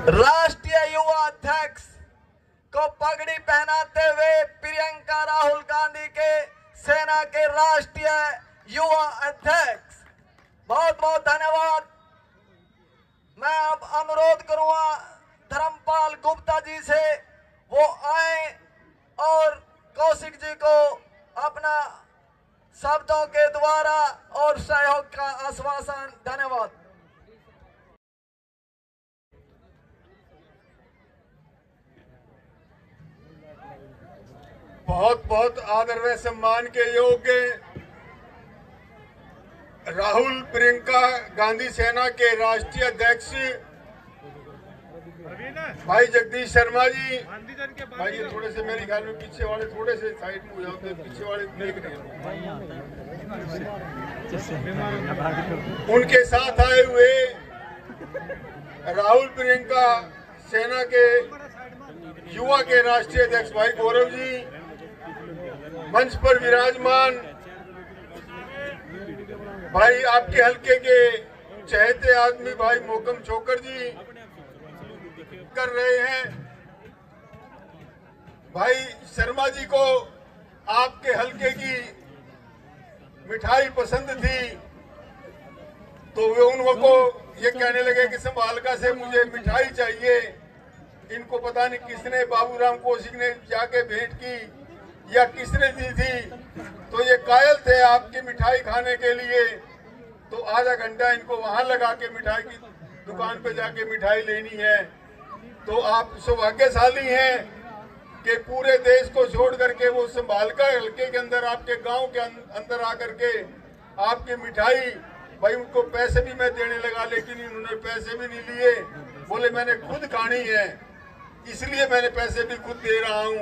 राष्ट्रीय युवा अध्यक्ष को पगड़ी पहनाते हुए प्रियंका राहुल गांधी के सेना के राष्ट्रीय युवा अध्यक्ष, बहुत बहुत धन्यवाद। मैं अब अनुरोध करूंगा धर्मपाल गुप्ता जी से, वो आए और कौशिक जी को अपना शब्दों के द्वारा और सहयोग का आश्वासन। धन्यवाद। बहुत बहुत आदर व सम्मान के योग्य राहुल प्रियंका गांधी सेना के राष्ट्रीय अध्यक्ष भाई जगदीश शर्मा जी, भाई ये थोड़े से मेरे ख्याल में पीछे वाले थोड़े से साइड में हो जाते, पीछे वाले देख रहे हैं। उनके साथ आए हुए राहुल प्रियंका सेना के युवा के राष्ट्रीय अध्यक्ष भाई गौरव जी, मंच पर विराजमान भाई आपके हल्के के चहेते आदमी भाई मोहकम छोकर जी कर रहे हैं। भाई शर्मा जी को आपके हल्के की मिठाई पसंद थी तो वे उनको ये कहने लगे कि संभालका से मुझे मिठाई चाहिए। इनको पता नहीं किसने, बाबूराम कौशिक ने जाके भेंट की या किसने दी थी, तो ये कायल थे आपकी मिठाई खाने के लिए। तो आधा घंटा इनको वहां लगा के मिठाई की दुकान पे जाके मिठाई लेनी है। तो आप सौभाग्यशाली हैं कि पूरे देश को छोड़ करके वो संभालका हल्के के अंदर आपके गांव के अंदर आकर के आपकी मिठाई, भाई उनको पैसे भी मैं देने लगा लेकिन इन्होंने पैसे भी नहीं लिए, बोले मैंने खुद खानी है इसलिए मैंने पैसे भी खुद दे रहा हूं।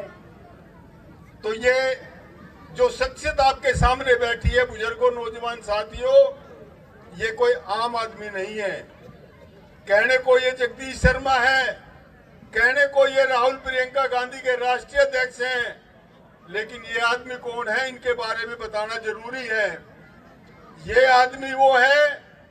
तो ये जो शख्सियत आपके सामने बैठी है बुजुर्गों, नौजवान साथियों, ये कोई आम आदमी नहीं है। कहने को ये जगदीश शर्मा है, कहने को ये राहुल प्रियंका गांधी के राष्ट्रीय अध्यक्ष हैं, लेकिन ये आदमी कौन है इनके बारे में बताना जरूरी है। ये आदमी वो है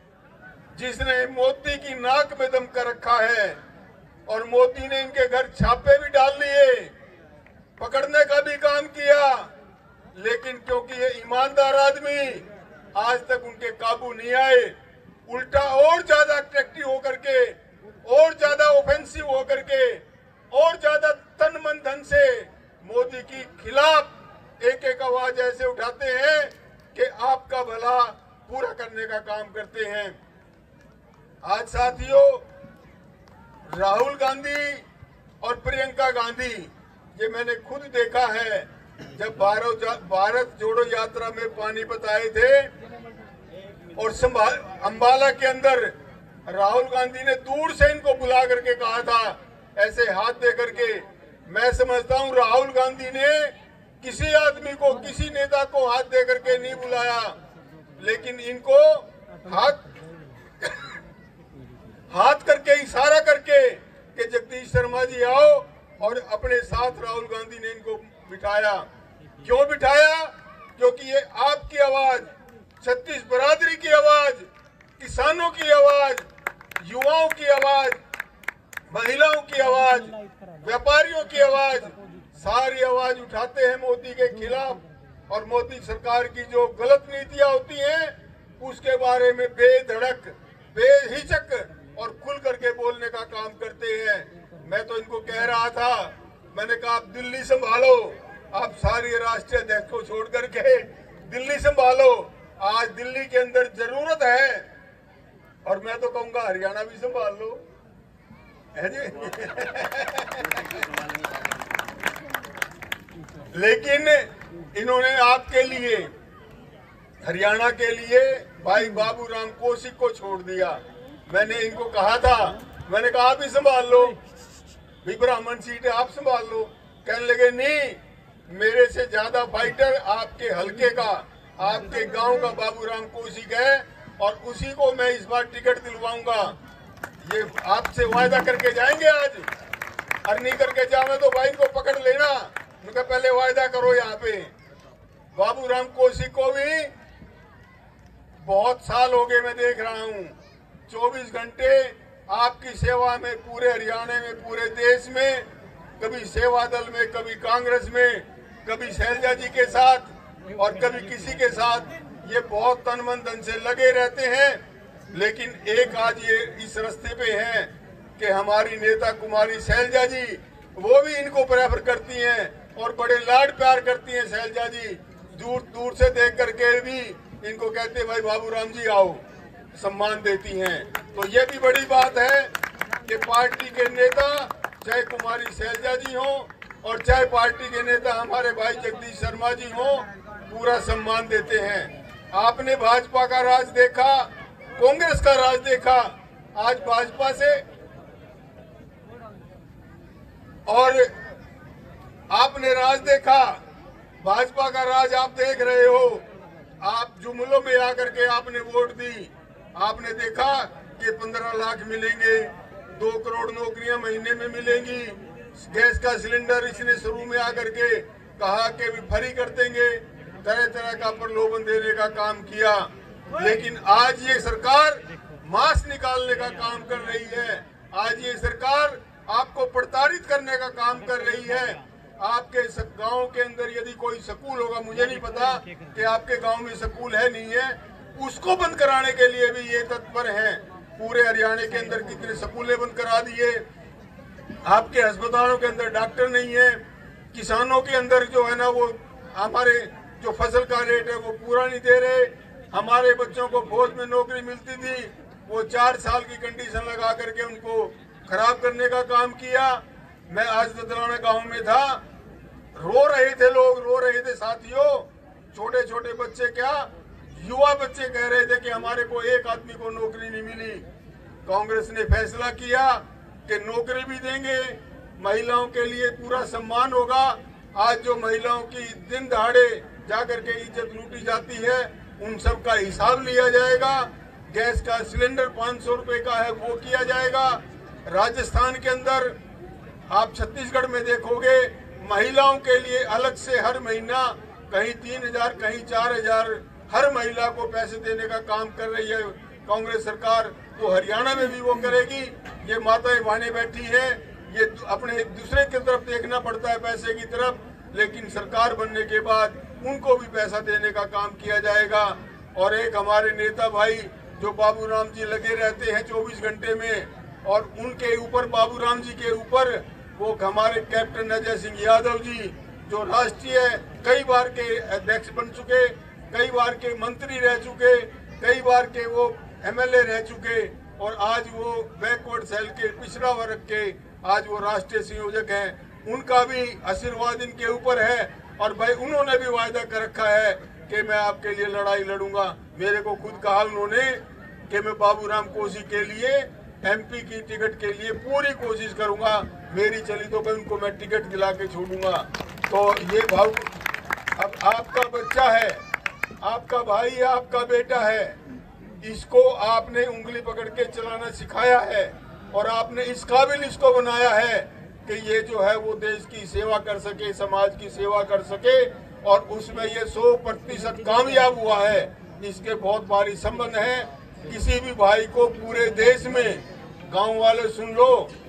जिसने मोदी की नाक में दम कर रखा है और मोदी ने इनके घर छापे भी डाल लिए, पकड़ने का भी काम किया, लेकिन क्योंकि ये ईमानदार आदमी आज तक उनके काबू नहीं आए, उल्टा और ज्यादा अट्रैक्टिव होकर के, और ज्यादा ऑफेंसिव होकर के, और ज्यादा तन मन धन से मोदी के खिलाफ एक एक आवाज ऐसे उठाते हैं कि आपका भला पूरा करने का काम करते हैं। आज साथियों, राहुल गांधी और प्रियंका गांधी, ये मैंने खुद देखा है जब भारत जोड़ो यात्रा में पानीपत आए थे और अंबाला के अंदर राहुल गांधी ने दूर से इनको बुला करके कहा था, ऐसे हाथ दे करके। मैं समझता हूं राहुल गांधी ने किसी आदमी को, किसी नेता को हाथ दे करके नहीं बुलाया, लेकिन इनको हाथ करके, इशारा करके कि जगदीश शर्मा जी आओ, और अपने साथ राहुल गांधी ने इनको बिठाया। क्यों बिठाया? क्योंकि ये आपकी आवाज, छत्तीस बरादरी की आवाज, किसानों की आवाज, युवाओं की आवाज, महिलाओं की आवाज, व्यापारियों की आवाज, सारी आवाज उठाते हैं मोदी के खिलाफ। और मोदी सरकार की जो गलत नीतियां होती हैं उसके बारे में बेधड़क, बेहिचक और खुल करके बोलने का काम करते हैं। मैं तो इनको कह रहा था, मैंने कहा आप दिल्ली संभालो, आप सारी राष्ट्रीय अध्यक्ष को छोड़ करके दिल्ली संभालो। आज दिल्ली के अंदर जरूरत है, और मैं तो कहूंगा हरियाणा भी संभाल लो, है जी। लेकिन इन्होंने आपके लिए, हरियाणा के लिए भाई बाबूराम कौशिक को छोड़ दिया। मैंने इनको कहा था, मैंने कहा आप ही संभाल लो, भी ब्राह्मण सीट है आप संभाल लो। कहने लगे नहीं, मेरे से ज्यादा फाइटर आपके हल्के का, आपके गांव का बाबूराम कौशिक है, और उसी को मैं इस बार टिकट दिलवाऊंगा। ये आपसे वायदा करके जाएंगे आज, और नहीं करके जावे तो भाई को पकड़ लेना। उनका पहले वायदा करो। यहाँ पे बाबूराम कौशिक को भी बहुत साल हो गए मैं देख रहा हूँ, 24 घंटे आपकी सेवा में पूरे हरियाणा में, पूरे देश में, कभी सेवा दल में, कभी कांग्रेस में, कभी शैलजा जी के साथ और कभी किसी के साथ, ये बहुत तन मन धन से लगे रहते हैं। लेकिन एक आज ये इस रास्ते पे हैं कि हमारी नेता कुमारी शैलजा जी, वो भी इनको प्रेफर करती हैं और बड़े लाड प्यार करती हैं। शैलजा जी दूर दूर से देख करके भी इनको कहते हैं भाई बाबूराम जी आओ, सम्मान देती हैं। तो ये भी बड़ी बात है कि पार्टी के नेता चाहे कुमारी शैलजा जी हो और चाहे पार्टी के नेता हमारे भाई जगदीश शर्मा जी हो, पूरा सम्मान देते हैं। आपने भाजपा का राज देखा, कांग्रेस का राज देखा, आज भाजपा से, और आपने राज देखा, भाजपा का राज आप देख रहे हो। आप जुमलों में आकर के आपने वोट दी, आपने देखा कि 15 लाख मिलेंगे, 2 करोड़ नौकरियां महीने में मिलेंगी, गैस का सिलेंडर इसने शुरू में आकर के कहा कि फ्री कर देंगे, तरह तरह का प्रलोभन देने का काम किया। लेकिन आज ये सरकार मांस निकालने का काम कर रही है। आज ये सरकार आपको प्रताड़ित करने का काम कर रही है। आपके गांव के अंदर यदि कोई स्कूल होगा, मुझे नहीं पता कि आपके गांव में स्कूल है नहीं है, उसको बंद कराने के लिए भी ये तत्पर हैं। पूरे हरियाणा के अंदर कितने स्कूलें बंद करा दिए। आपके अस्पतालों के अंदर डॉक्टर नहीं है। किसानों के अंदर जो है ना, वो हमारे जो फसल का रेट है वो पूरा नहीं दे रहे। हमारे बच्चों को फौज में नौकरी मिलती थी, वो 4 साल की कंडीशन लगा करके उनको खराब करने का काम किया। मैं आज ददराना गांव में था, रो रहे थे लोग, रो रहे थे साथियों। छोटे छोटे बच्चे, क्या युवा बच्चे कह रहे थे कि हमारे को एक आदमी को नौकरी नहीं मिली। कांग्रेस ने फैसला किया कि नौकरी भी देंगे, महिलाओं के लिए पूरा सम्मान होगा। आज जो महिलाओं की दिन दहाड़े जाकर के इज्जत लूटी जाती है, उन सब का हिसाब लिया जाएगा। गैस का सिलेंडर 500 रुपए का है, वो किया जाएगा। राजस्थान के अंदर, आप छत्तीसगढ़ में देखोगे, महिलाओं के लिए अलग से हर महीना कहीं 3000 कहीं 4000 हर महिला को पैसे देने का काम कर रही है कांग्रेस सरकार। तो हरियाणा में भी वो करेगी। ये माताएं बहनें बैठी है, ये अपने दूसरे की तरफ देखना पड़ता है, पैसे की तरफ, लेकिन सरकार बनने के बाद उनको भी पैसा देने का काम किया जाएगा। और एक हमारे नेता भाई जो बाबूराम जी लगे रहते हैं 24 घंटे में, और उनके ऊपर, बाबूराम जी के ऊपर, वो हमारे कैप्टन अजय सिंह यादव जी जो राष्ट्रीय कई बार के अध्यक्ष बन चुके, कई बार के मंत्री रह चुके, कई बार के वो एमएलए रह चुके, और आज वो बैकवर्ड सेल के, पिछड़ा वर्ग के आज वो राष्ट्रीय संयोजक हैं। उनका भी आशीर्वाद इनके ऊपर है। और भाई उन्होंने भी वायदा कर रखा है कि मैं आपके लिए लड़ाई लड़ूंगा। मेरे को खुद कहा उन्होंने कि मैं बाबूराम कोसी के लिए एमपी की टिकट के लिए पूरी कोशिश करूंगा, मेरी चली तो उनको मैं टिकट दिला के छोड़ूंगा। तो ये भाव, अब आपका बच्चा है, आपका भाई है, आपका बेटा है, इसको आपने उंगली पकड़ के चलाना सिखाया है और आपने इस काबिल इसको बनाया है कि ये जो है वो देश की सेवा कर सके, समाज की सेवा कर सके, और उसमें ये 100% कामयाब हुआ है। इसके बहुत भारी संबंध हैं। किसी भी भाई को पूरे देश में, गांव वाले सुन लो,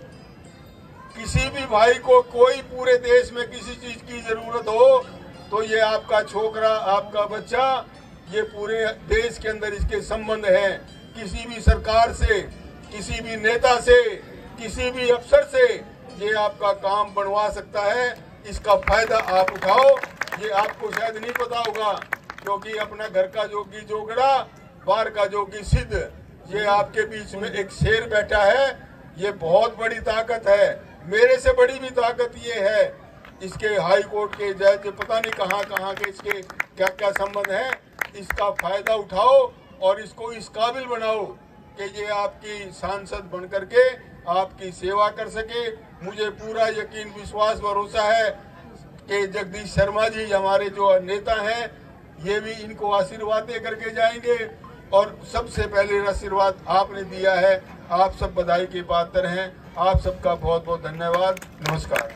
किसी भी भाई को कोई पूरे देश में किसी चीज की जरूरत हो तो ये आपका छोकरा, आपका बच्चा, ये पूरे देश के अंदर इसके संबंध है। किसी भी सरकार से, किसी भी नेता से, किसी भी अफसर से ये आपका काम बनवा सकता है। इसका फायदा आप उठाओ। ये आपको शायद नहीं पता होगा, क्योंकि अपना घर का जोगी जोगड़ा, बाहर का जोगी सिद्ध, ये आपके बीच में एक शेर बैठा है। ये बहुत बड़ी ताकत है। मेरे से बड़ी भी ताकत ये है। इसके हाई कोर्ट के जज, पता नहीं कहाँ के इसके क्या क्या संबंध है। इसका फायदा उठाओ और इसको इस काबिल बनाओ कि ये आपकी सांसद बन करके आपकी सेवा कर सके। मुझे पूरा यकीन, विश्वास, भरोसा है कि जगदीश शर्मा जी हमारे जो नेता हैं, ये भी इनको आशीर्वाद दे करके जाएंगे। और सबसे पहले आशीर्वाद आपने दिया है। आप सब बधाई के पात्र हैं। आप सबका बहुत बहुत धन्यवाद। नमस्कार।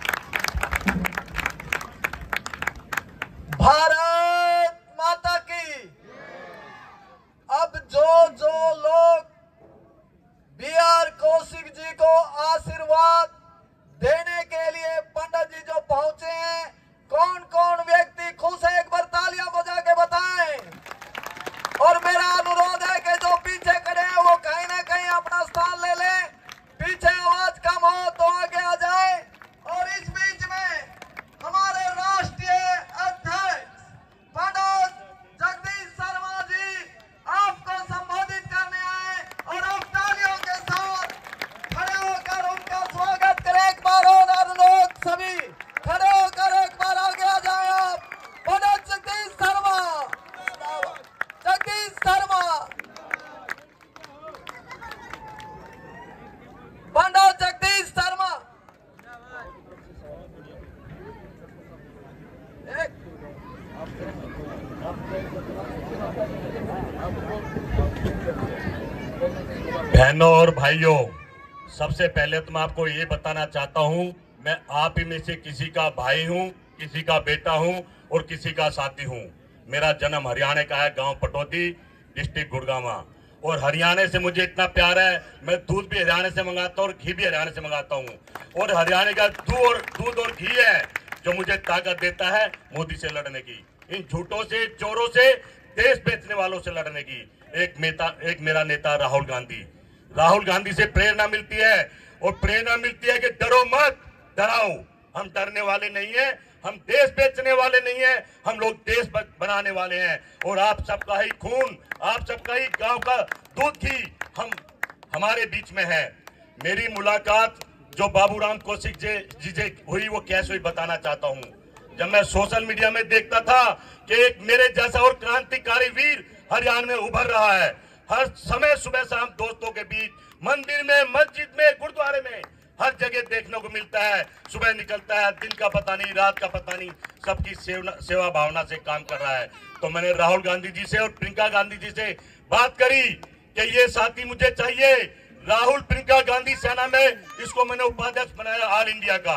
भारत माता की। अब जो लोग BR कोसी बहनों और भाइयों, सबसे पहले तो मैं आपको ये बताना चाहता हूँ, मैं आप ही में से किसी का भाई हूँ, किसी का बेटा हूँ और किसी का साथी हूँ। मेरा जन्म हरियाणा का है, गांव पटौदी, डिस्ट्रिक्ट गुड़गांव। और हरियाणा से मुझे इतना प्यार है, मैं दूध भी हरियाणा से मंगाता हूँ और घी भी हरियाणा से मंगाता हूँ। और हरियाणा का दूध और घी है जो मुझे ताकत देता है मोदी से लड़ने की, इन झूठों से, चोरों से, देश बेचने वालों से लड़ने की। एक मेरा नेता राहुल गांधी से प्रेरणा मिलती है, और प्रेरणा मिलती है कि डरो मत, डराओ। हम डरने वाले नहीं हैं, हम देश बेचने वाले नहीं हैं, हम लोग देश बनाने वाले हैं। और आप सबका ही खून, आप सबका ही गांव का दूध घी हमारे बीच में है। मेरी मुलाकात जो बाबूराम कौशिक जी से हुई, वो कैसे हुई बताना चाहता हूं। जब मैं सोशल मीडिया में देखता था कि एक मेरे जैसा और क्रांतिकारी वीर हरियाणा में उभर रहा है, हर समय सुबह शाम दोस्तों के बीच, मंदिर में, मस्जिद में, गुरुद्वारे में, हर जगह देखने को मिलता है। सुबह निकलता है, दिन का पता नहीं, रात का पता नहीं, सबकी सेवा भावना से काम कर रहा है। तो मैंने राहुल गांधी जी से और प्रियंका गांधी जी से बात करी कि ये साथी मुझे चाहिए। राहुल प्रियंका गांधी सेना में इसको मैंने उपाध्यक्ष बनाया ऑल इंडिया का,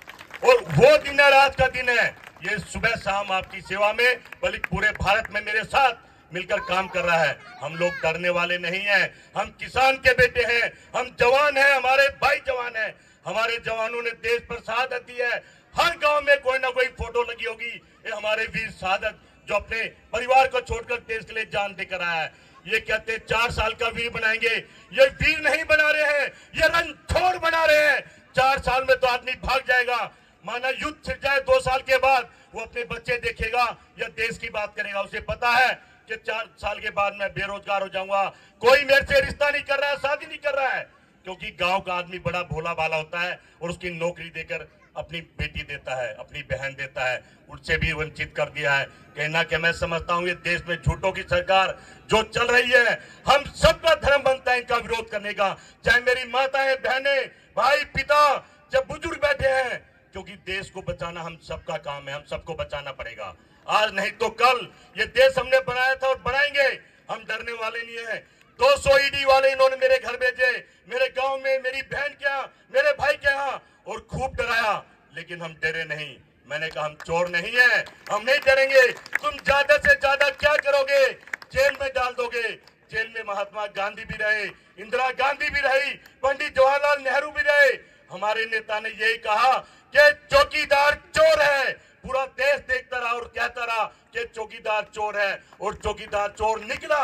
और वो दिन है, रात का दिन है। ये सुबह शाम आपकी सेवा में, बल्कि पूरे भारत में मेरे साथ मिलकर काम कर रहा है। हम लोग डरने वाले नहीं हैं, हम किसान के बेटे हैं, हम जवान हैं, हमारे भाई जवान हैं। हमारे जवानों ने देश पर शहादत दी है। हर गांव में कोई ना कोई फोटो लगी होगी, ये हमारे वीर शहादत जो अपने परिवार को छोड़कर देश के लिए जान देकर आया है। ये कहते 4 साल का वीर बनाएंगे, ये वीर नहीं बना रहे हैं, ये रणछोड़ बना रहे हैं। 4 साल में तो आदमी भाग जाएगा, माना युद्ध छिड़ जाए 2 साल के बाद, वो अपने बच्चे देखेगा या देश की बात करेगा। उसे पता है कि 4 साल के बाद मैं बेरोजगार हो जाऊंगा, कोई मेरे से रिश्ता नहीं कर रहा है, शादी नहीं कर रहा है। क्योंकि गांव का आदमी बड़ा भोला भाला होता है और उसकी नौकरी देकर अपनी बेटी देता है, अपनी बहन देता है, उससे भी वंचित कर दिया है। कहना कि मैं समझता हूं ये देश में झूठों की सरकार जो चल रही है, हम सबका धर्म बनता है इनका विरोध करने का। चाहे मेरी माताएं, बहनें, भाई, पिता, जब बुजुर्ग बैठे हैं, क्योंकि देश को बचाना हम सबका काम है, हम सबको बचाना पड़ेगा। आज नहीं तो कल ये देश हमने बनाया था और बनाएंगे, हम डरने वाले नहीं है। 200 ईडी वाले इन्होंने मेरे घर भेजे, मेरे गांव में, मेरी बहन के यहाँ, मेरे भाई के यहाँ, और खूब डराया, लेकिन हम डरे नहीं। मैंने कहा हम चोर नहीं है, हम नहीं डरेंगे। तुम ज्यादा से ज्यादा क्या करोगे, जेल में डाल दोगे। जेल में महात्मा गांधी भी रहे, इंदिरा गांधी भी रही, पंडित जवाहरलाल नेहरू भी रहे। हमारे नेता ने यही कहा कि चौकीदार चोर है। पूरा देश देखता रहा और कहता रहा कि चौकीदार चोर है, और चौकीदार चोर निकला,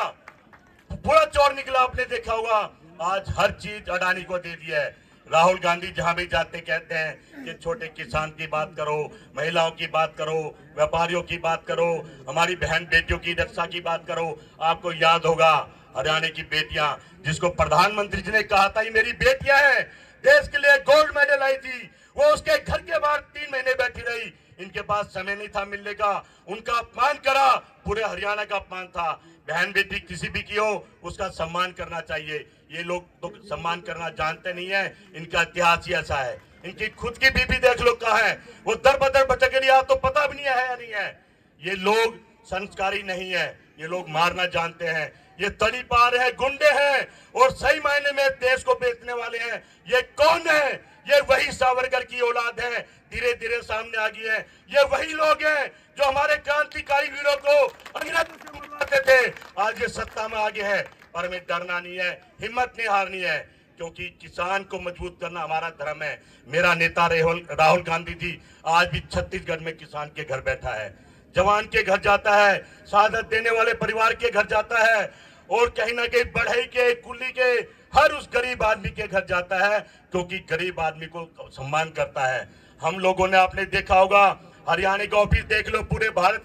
पूरा चोर निकला। आपने देखा होगा आज हर चीज अडानी को दे दिया है। राहुल गांधी जहां भी जाते कहते हैं कि छोटे किसान की बात करो, महिलाओं की बात करो, व्यापारियों की बात करो, हमारी बहन बेटियों की रक्षा की बात करो। आपको याद होगा हरियाणा की बेटियां, जिसको प्रधानमंत्री जी ने कहा था ये मेरी बेटियां हैं, देश के लिए गोल्ड मेडल आई थी, वो उसके घर के बाहर 3 महीने बैठी रही। इनके पास समय नहीं था मिलने का, उनका अपमान करा, पूरे हरियाणा का अपमान था। बहन बेटी किसी भी की हो उसका सम्मान करना चाहिए। ये लोग तो सम्मान करना जानते नहीं है, इनका इतिहास ही ऐसा है। इनकी खुद की बीबी देख लो कहाँ है, वो दर बदर भटक रही है, तो पता भी नहीं है या नहीं है। ये लोग संस्कारी नहीं है, ये लोग मारना जानते हैं, ये तड़ी पार है, गुंडे हैं, और सही मायने में देश को बेचने वाले हैं। ये कौन है? ये वही सावरकर की औलाद है, धीरे धीरे सामने आ गई है। ये वही लोग हैं जो हमारे क्रांतिकारी वीरों को अंग्रेजों से मरवाते थे, आज ये सत्ता में आगे है। पर हमें डरना नहीं है, हिम्मत नहीं हारनी है, क्योंकि किसान को मजबूत करना हमारा धर्म है। मेरा नेता राहुल गांधी जी आज भी छत्तीसगढ़ में किसान के घर बैठा है, जवान के घर जाता है, शहादत देने वाले परिवार के घर जाता है, और कहीं ना कहीं बढ़ई के, कुल्ली के, हर उस गरीब आदमी के घर जाता है, क्योंकि गरीब आदमी को सम्मान करता है। हम लोगों ने, आपने देखा होगा, हरियाणा का ऑफिस देख लो, पूरे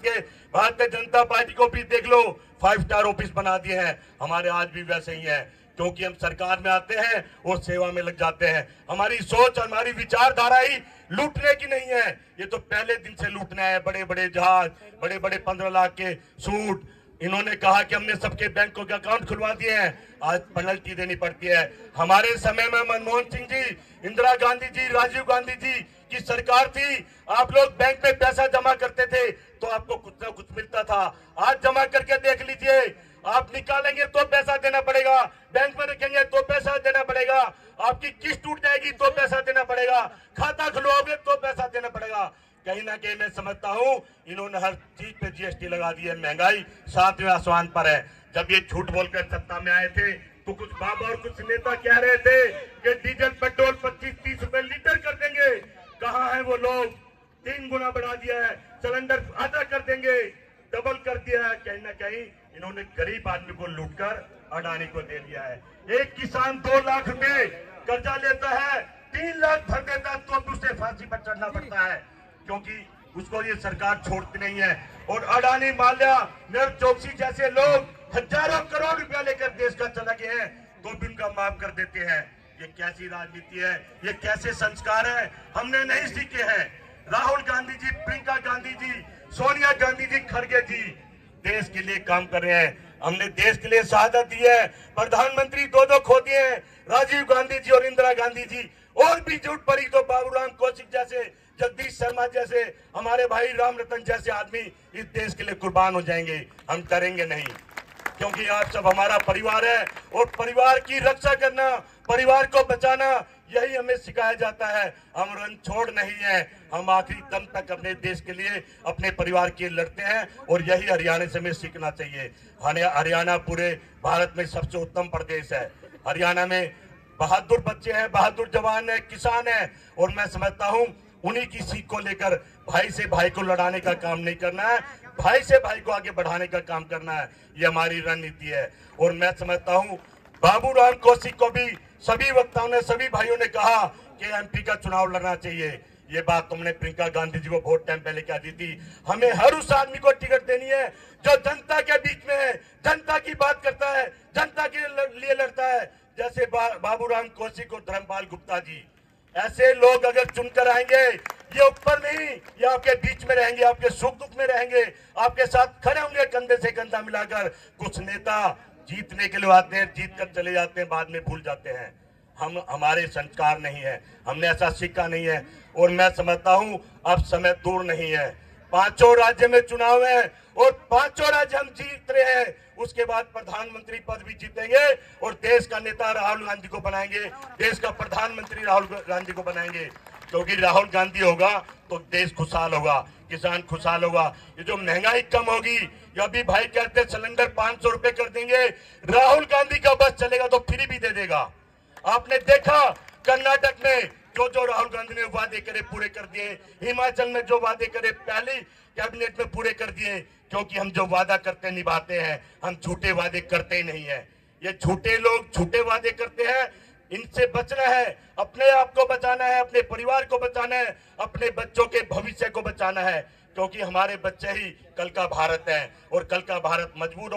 भारतीय जनता पार्टी का ऑफिस देख लो, 5 स्टार ऑफिस बना दिए हैं। हमारे आज भी वैसे ही है, क्योंकि हम सरकार में आते हैं और सेवा में लग जाते हैं। हमारी सोच, हमारी विचारधारा ही लूटने की नहीं है, ये तो पहले दिन से लूटना है। बड़े बड़े जहाज, बड़े बड़े 15 लाख के सूट, इन्होंने कहा कि हमने सबके बैंकों के अकाउंट खुलवा दिए हैं, आज पेनल्टी देनी पड़ती है। हमारे समय में मनमोहन सिंह जी, इंदिरा गांधी जी, राजीव गांधी जी की सरकार थी, आप लोग बैंक में पैसा जमा करते थे तो आपको कुछ ना कुछ मिलता था। आज जमा करके देख लीजिए, आप निकालेंगे तो पैसा देना पड़ेगा, बैंक में रखेंगे तो पैसा देना पड़ेगा, आपकी किस्त टूट जाएगी तो पैसा देना पड़ेगा, खाता खुलवाओगे तो पैसा देना पड़ेगा। कहीं ना कहीं मैं समझता हूं इन्होंने हर चीज पे जीएसटी लगा दी है, महंगाई 7वें आसमान पर है। जब ये झूठ बोलकर सत्ता में आए थे तो कुछ बाबा और कुछ नेता कह रहे थे कि डीजल पेट्रोल 25-30 रुपए लीटर कर देंगे। कहाँ है वो लोग? 3 गुना बढ़ा दिया है, सिलेंडर आधा कर देंगे, डबल कर दिया है। कहीं ना कहीं इन्होंने गरीब आदमी को लूटकर अडानी को दे दिया है। एक किसान 2 लाख रुपए कर्जा लेता है, 3 लाख भर देता है तो उसे फांसी पर चढ़ना पड़ता है, क्योंकि उसको ये सरकार छोड़ती नहीं है। और अडानी, माल्या, नीरव चोकसी जैसे लोग हजारों करोड़ रुपया लेकर देश का चला गए हैं तो भी उनका माफ कर देते हैं। ये कैसी राजनीति है? ये कैसे संस्कार है? हमने नहीं सीखे हैं। राहुल गांधी जी, प्रियंका गांधी जी, सोनिया गांधी जी, खड़गे जी देश के लिए काम कर रहे हैं। हमने देश के लिए शहादत दी है, प्रधानमंत्री 2 खो दिए हैं, राजीव गांधी जी और इंदिरा गांधी जी। और भी झूठ पड़ी तो बाबूराम कौशिक जैसे, जगदीश शर्मा जैसे, हमारे भाई राम रतन जैसे आदमी इस देश के लिए कुर्बान हो जाएंगे। हम करेंगे नहीं, क्योंकि आप सब हमारा परिवार है और परिवार की रक्षा करना, परिवार को बचाना, यही हमें सिखाया जाता है। हम रणछोड़ नहीं है, हम आखिरी दम तक अपने देश के लिए, अपने परिवार के लिए लड़ते हैं और यही हरियाणा से हमें सीखना चाहिए। हरियाणा पूरे भारत में सबसे उत्तम प्रदेश है। हरियाणा में बहादुर बच्चे हैं, बहादुर जवान है, किसान है, और मैं समझता हूं उन्हीं की सीख को लेकर भाई से भाई को लड़ाने का काम नहीं करना है, भाई से भाई को आगे बढ़ाने का काम करना है। ये हमारी रणनीति है। और मैं समझता हूं बाबूराम कौशिक को भी सभी वक्ताओं ने, सभी भाइयों ने कहा कि एमपी का चुनाव लड़ना चाहिए। ये बात तुमने प्रियंका गांधी जी को वोट टाइम पहले क्या दी थी। हमें हर उस आदमी को टिकट देनी है जो जनता के बीच में है, जनता की बात करता है, जनता के लिए लड़ता है। जैसे बाबूराम कौशिक और धर्मपाल गुप्ता जी, ऐसे लोग अगर चुनकर आएंगे, ये ऊपर नहीं, ये आपके बीच में रहेंगे, आपके सुख दुख में रहेंगे, आपके साथ खड़े होंगे कंधे से कंधा मिलाकर। कुछ नेता जीतने के लिए आते हैं, जीत कर चले जाते हैं, बाद में भूल जाते हैं। हमारे संस्कार नहीं है, हमने ऐसा सीखा नहीं है। और मैं समझता हूं अब समय दूर नहीं है। 5 राज्य में चुनाव है और 5 राज्य हम जीत रहे हैं। उसके बाद प्रधानमंत्री पद भी जीतेंगे और देश का नेता राहुल गांधी को बनाएंगे, देश का प्रधानमंत्री राहुल गांधी को बनाएंगे। क्योंकि राहुल गांधी होगा तो देश खुशहाल होगा, किसान खुशहाल होगा, ये जो महंगाई कम होगी। या भी भाई कहते सिलेंडर 500 रुपए कर देंगे, राहुल गांधी का बस चलेगा तो फ्री भी दे देगा। आपने देखा कर्नाटक में जो राहुल गांधी ने वादे करे पूरे कर दिए, हिमाचल में जो वादे करे पहले कैबिनेट में पूरे कर दिए। क्योंकि हम जो वादा करते निभाते हैं, हम झूठे वादे करते ही नहीं है। ये झूठे लोग झूठे वादे करते हैं, इनसे बचना है, अपने आप को बचाना है, अपने परिवार को बचाना है, अपने बच्चों के भविष्य को बचाना है। क्योंकि हमारे बच्चे ही कल का भारत है और कल का भारत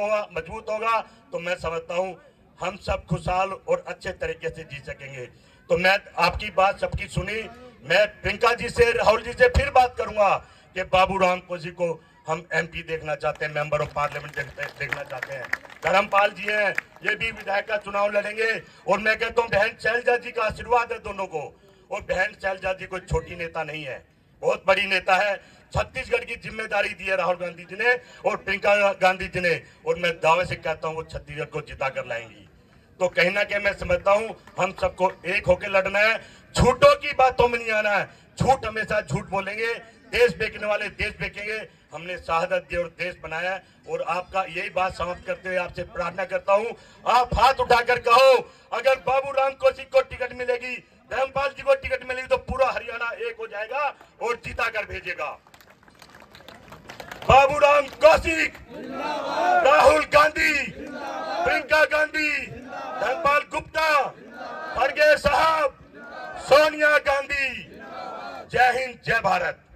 मजबूत होगा तो मैं समझता हूं हम सब खुशहाल और अच्छे तरीके से जी सकेंगे। तो मैं आपकी बात सबकी सुनी। मैं प्रियंका जी से, राहुल जी से फिर बात करूंगा कि बाबूराम कौशिक को हम एमपी देखना चाहते हैं, मेंबर ऑफ पार्लियामेंट देखना चाहते हैं। धर्मपाल जी हैं, ये भी विधायक का चुनाव लड़ेंगे। और मैं कहता हूँ बहन शैलजा जी का आशीर्वाद है दोनों को। और बहन शैलजा जी कोई छोटी नेता नहीं है, बहुत बड़ी नेता है। छत्तीसगढ़ की जिम्मेदारी दी है राहुल गांधी जी ने और प्रियंका गांधी जी ने, और मैं दावे से कहता हूँ वो छत्तीसगढ़ को जिता कर लाएंगी। तो कहीं ना कहीं मैं समझता हूँ हम सबको एक होकर लड़ना है, झूठों की बातों में नहीं आना है। झूठ हमेशा झूठ बोलेंगे, देश बेचने वाले देश बेचेंगे। हमने शहादत दी और देश बनाया। और आपका यही बात समाप्त करते हुए आपसे प्रार्थना करता हूं, आप हाथ उठाकर कहो अगर बाबूराम कौशिक को टिकट मिलेगी, धर्मपाल जी को टिकट मिलेगी तो पूरा हरियाणा एक हो जाएगा और जीता कर भेजेगा। बाबूराम कौशिक, राहुल गांधी, प्रियंका गांधी, धर्मपाल गुप्ता, खड़गे साहब, सोनिया गांधी। जय हिंद, जय भारत।